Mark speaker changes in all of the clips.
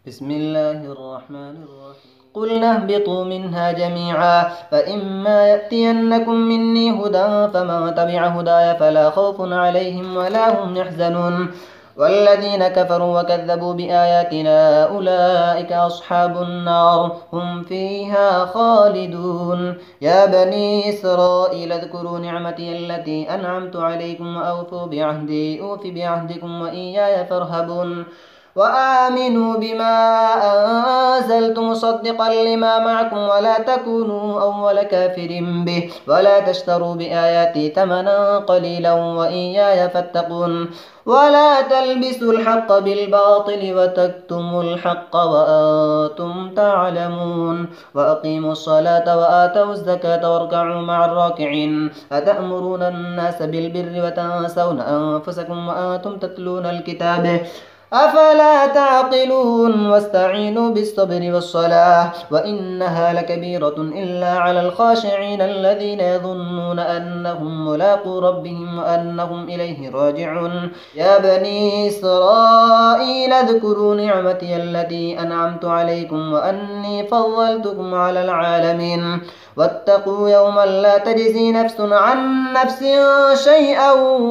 Speaker 1: بسم الله الرحمن الرحيم. قلنا اهبطوا منها جميعا فإما يأتينكم مني هدى فمن تبع هداي فلا خوف عليهم ولا هم يحزنون والذين كفروا وكذبوا بآياتنا أولئك أصحاب النار هم فيها خالدون. يا بني إسرائيل اذكروا نعمتي التي أنعمت عليكم وأوفوا بعهدي أوف بعهدكم وإياي فارهبون وآمنوا بما أنزلت مصدقا لما معكم ولا تكونوا أول كافر به ولا تشتروا بآياتي ثمنا قليلا وإياي فاتقون ولا تلبسوا الحق بالباطل وتكتموا الحق وأنتم تعلمون وأقيموا الصلاة وآتوا الزكاة واركعوا مع الراكعين أتأمرون الناس بالبر وتنسون أنفسكم وأنتم تتلون الكتاب أفلا تعقلون واستعينوا بالصبر والصلاة وإنها لكبيرة إلا على الخاشعين الذين يظنون أنهم ملاقو ربهم وأنهم إليه راجعون. يا بني إسرائيل اذكروا نعمتي التي أنعمت عليكم وأني فضلتكم على العالمين واتقوا يوما لا تجزي نفس عن نفس شيئا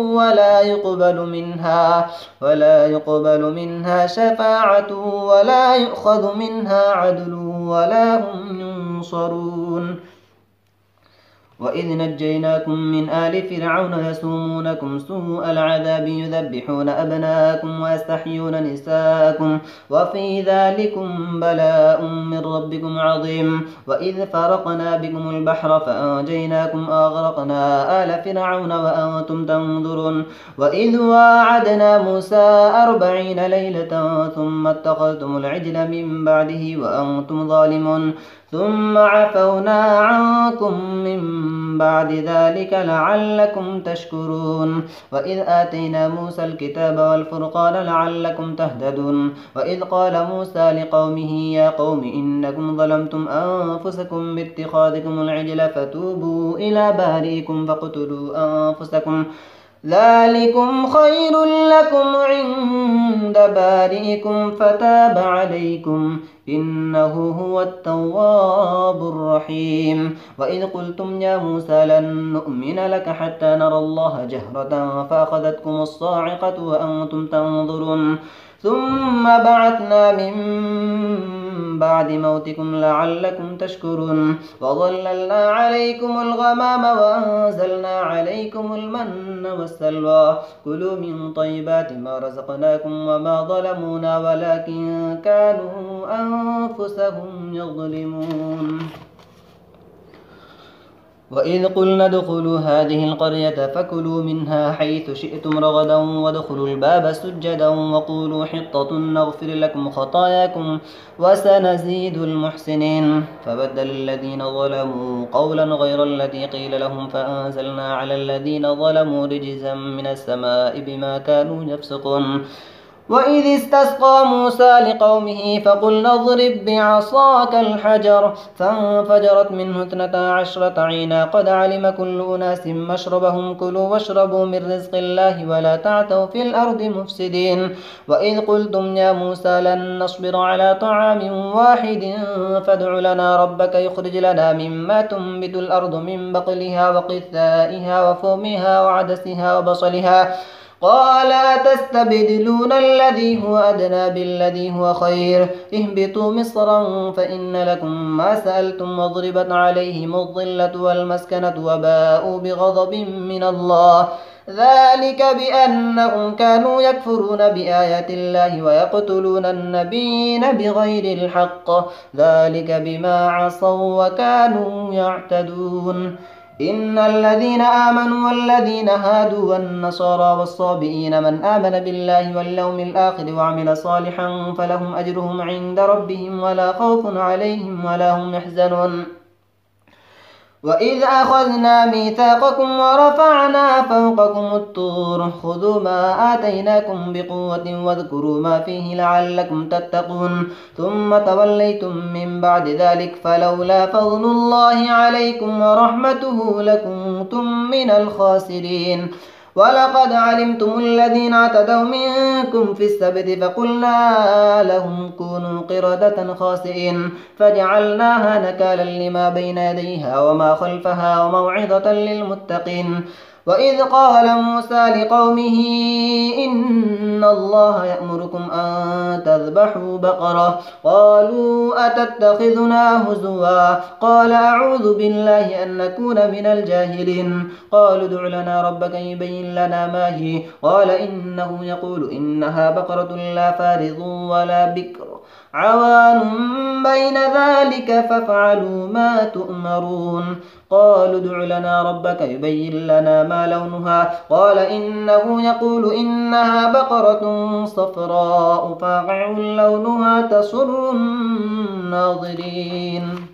Speaker 1: ولا يقبل منها شفاعة ولا يؤخذ منها عدل ولا هم ينصرون. وإذ نجيناكم من آل فرعون يسومونكم سوء العذاب يذبحون أبناءكم ويستحيون نساءكم وفي ذلكم بلاء من ربكم عظيم. وإذ فرقنا بكم البحر فأنجيناكم أغرقنا آل فرعون وأنتم تنظرون. وإذ واعدنا موسى 40 ليلة ثم اتخذتم العجل من بعده وأنتم ظالمون ثم عفونا عنكم من بعد ذلك لعلكم تشكرون. وإذ آتينا موسى الكتاب والفرقان لعلكم تهتدون. وإذ قال موسى لقومه يا قوم إنكم ظلمتم أنفسكم باتخاذكم العجل فتوبوا إلى بارئكم فاقتلوا أنفسكم ذلكم خير لكم عند بارئكم فتاب عليكم إنه هو التواب الرحيم. وإذ قلتم يا موسى لن نؤمن لك حتى نرى الله جهرة فأخذتكم الصاعقة وأنتم تنظرون ثم بعثنا من بعد موتكم لعلكم تشكرون. وظللنا عليكم الغمام وأنزلنا عليكم المن والسلوى كلوا من طيبات ما رزقناكم وما ظلمونا ولكن كانوا أنفسهم يظلمون. وإذ قلنا ادخلوا هذه القرية فكلوا منها حيث شئتم رغدا وادخلوا الباب سجدا وقولوا حطة نغفر لكم خطاياكم وسنزيد المحسنين. فبدل الذين ظلموا قولا غير الذي قيل لهم فأنزلنا على الذين ظلموا رجزا من السماء بما كانوا يفسقون. وإذ استسقى موسى لقومه فقلنا اضرب بعصاك الحجر فانفجرت منه 12 عينا قد علم كل أناس مشربهم كلوا واشربوا من رزق الله ولا تعثوا في الأرض مفسدين. وإذ قلتم يا موسى لن نصبر على طعام واحد فادع لنا ربك يخرج لنا مما تنبت الأرض من بقلها وقثائها وفومها وعدسها وبصلها قال أتستبدلون الذي هو أدنى بالذي هو خير اهبطوا مصرا فإن لكم ما سألتم وضربت عليهم الظلة والمسكنة وباءوا بغضب من الله ذلك بأنهم كانوا يكفرون بآيات الله ويقتلون النبيين بغير الحق ذلك بما عصوا وكانوا يعتدون. إن الذين آمنوا والذين هادوا والنصارى والصابئين من آمن بالله واليوم الآخر وعمل صالحا فلهم أجرهم عند ربهم ولا خوف عليهم ولا هم يحزنون. وإذ أخذنا ميثاقكم ورفعنا فوقكم الطور خذوا ما آتيناكم بقوة واذكروا ما فيه لعلكم تتقون ثم توليتم من بعد ذلك فلولا فضل الله عليكم ورحمته لكنتم من الخاسرين. ولقد علمتم الذين اعتدوا منكم في السبت فقلنا لهم كونوا قردة خاسئين فجعلناها نكالا لما بين يديها وما خلفها وموعظة للمتقين. وإذ قال موسى لقومه إن الله يأمركم أن تذبحوا بقرة قالوا أتتخذنا هزوا قال أعوذ بالله أن نكون من الجاهلين. قالوا ادع لنا ربك يبين لنا ما هي قال إنه يقول إنها بقرة لا فارض ولا بكر عوان بين ذلك فافعلوا ما تؤمرون. قالوا ادع لنا ربك يبين لنا ما لونها قال إنه يقول إنها بقرة صفراء فاقع لونها تسر الناظرين.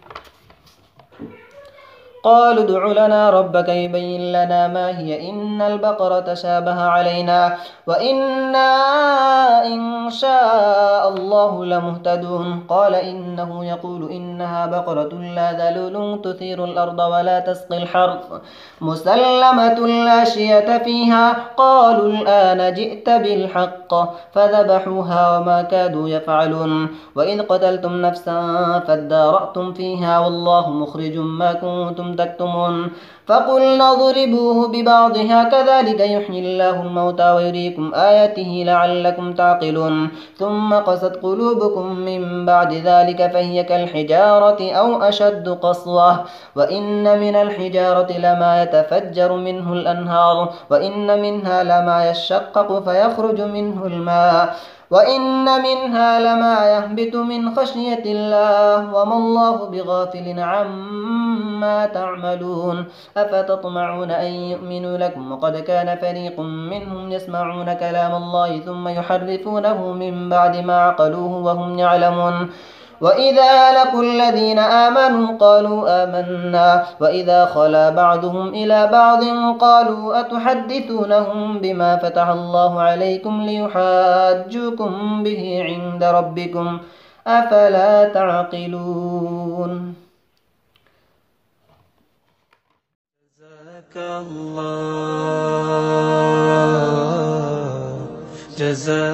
Speaker 1: قالوا ادع لنا ربك يبين لنا ما هي إن البقرة تشابه علينا وإنا إن شاء الله لمهتدون. قال إنه يقول إنها بقرة لا ذلول تثير الأرض ولا تسقي الحرث مسلمة لا شية فيها. قالوا الآن جئت بالحق فذبحوها وما كادوا يفعلون. وإذ قتلتم نفسا فادارأتم فيها والله مخرج ما كنتم تكتمون. فقلنا اضربوه ببعضها كذلك يحيي الله الموتى ويريكم آياته لعلكم تعقلون. ثم قست قلوبكم من بعد ذلك فهي كالحجارة أو أشد قسوة وإن من الحجارة لما يتفجر منه الأنهار وإن منها لما يشقق فيخرج منه الماء وإن منها لما يهبط من خشية الله وما الله بغافل عما تعملون. أفتطمعون أن يؤمنوا لكم وقد كان فريق منهم يسمعون كلام الله ثم يحرفونه من بعد ما عقلوه وهم يعلمون. وإذا لقوا الذين آمنوا قالوا آمنا وإذا خلا بعضهم إلى بعض قالوا أتحدثونهم بما فتح الله عليكم ليحاجوكم به عند ربكم أفلا تعقلون.
Speaker 2: جزاك الله